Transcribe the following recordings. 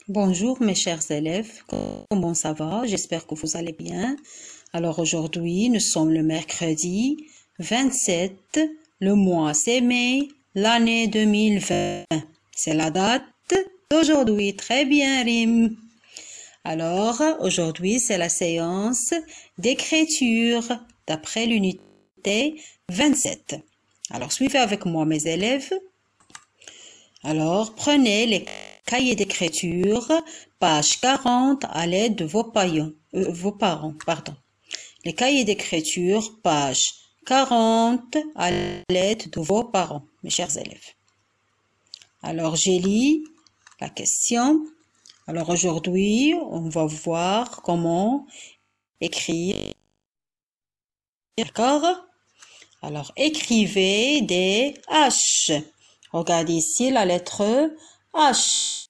Bonjour mes chers élèves, comment ça va? J'espère que vous allez bien. Alors aujourd'hui, nous sommes le mercredi 27, le mois c'est mai, l'année 2020. C'est la date d'aujourd'hui, très bien Rim. Alors aujourd'hui, c'est la séance d'écriture d'après l'unité 27. Alors suivez avec moi mes élèves. Alors prenez les cahiers d'écriture, page 40 à l'aide de vos parents. Les cahiers d'écriture, page 40 à l'aide de vos parents, mes chers élèves. Alors, j'ai lu la question. Alors, aujourd'hui, on va voir comment écrire. D'accord? Alors, écrivez des H. Regardez ici la lettre H.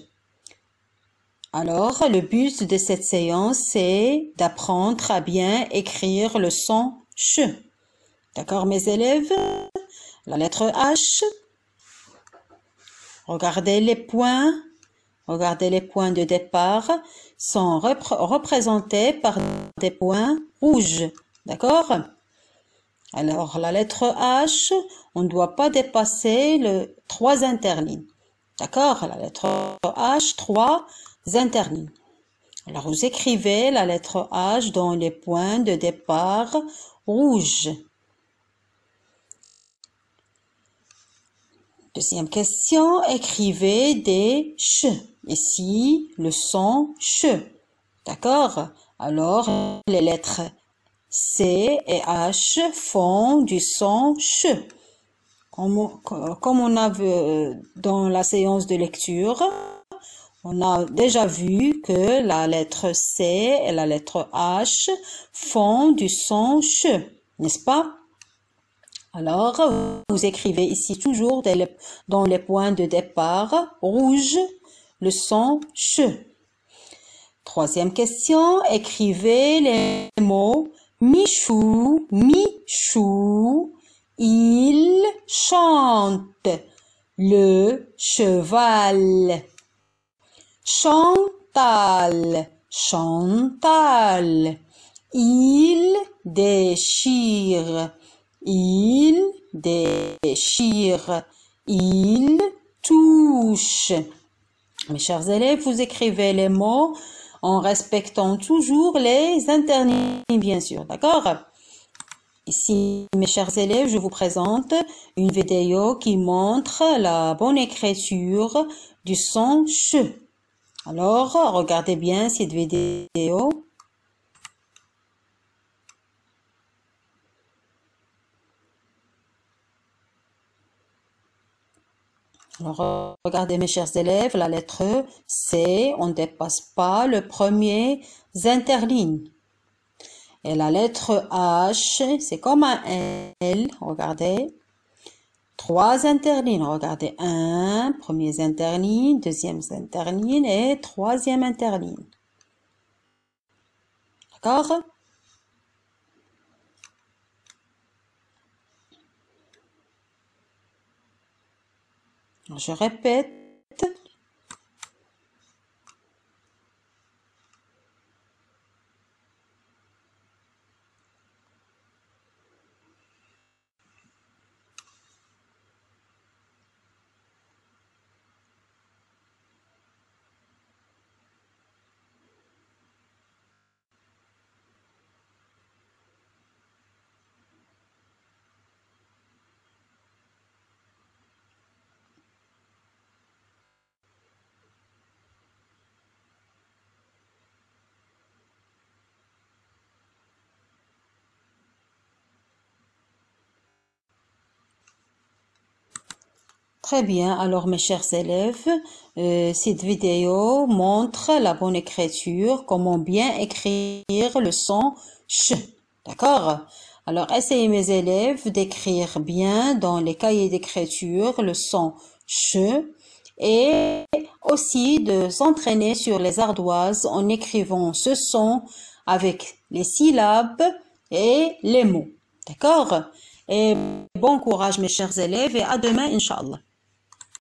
Alors, le but de cette séance, c'est d'apprendre à bien écrire le son ch. D'accord, mes élèves? La lettre H. Regardez les points. Regardez les points de départ sont représentés par des points rouges. D'accord? Alors, la lettre H, on ne doit pas dépasser les 3 interlignes. D'accord? La lettre H, 3 interlignes. Alors, vous écrivez la lettre H dans les points de départ rouges. Deuxième question, écrivez des ch. Ici, le son ch. D'accord? Alors, les lettres C et H font du son ch. Comme on a vu dans la séance de lecture, on a déjà vu que la lettre C et la lettre H font du son ch, n'est-ce pas? Alors, vous écrivez ici toujours dans les points de départ rouge le son ch. Troisième question, écrivez les mots Michou, Michou, il chante, le cheval. Chantal, Chantal, il déchire, il déchire, il touche. Mes chers élèves, vous écrivez les mots en respectant toujours les interlignes, bien sûr, d'accord? Ici, mes chers élèves, je vous présente une vidéo qui montre la bonne écriture du son ch. Alors, regardez bien cette vidéo. Alors, regardez mes chers élèves, la lettre C, on ne dépasse pas le premier interligne. Et la lettre H, c'est comme un L, regardez. 3 interlignes, regardez, 1, premier interligne, deuxième interligne et troisième interligne. D'accord? Je répète. Très bien, alors mes chers élèves, cette vidéo montre la bonne écriture, comment bien écrire le son ch. D'accord? Alors essayez mes élèves d'écrire bien dans les cahiers d'écriture le son ch et aussi de s'entraîner sur les ardoises en écrivant ce son avec les syllabes et les mots. D'accord? Et bon courage mes chers élèves et à demain, Inch'Allah.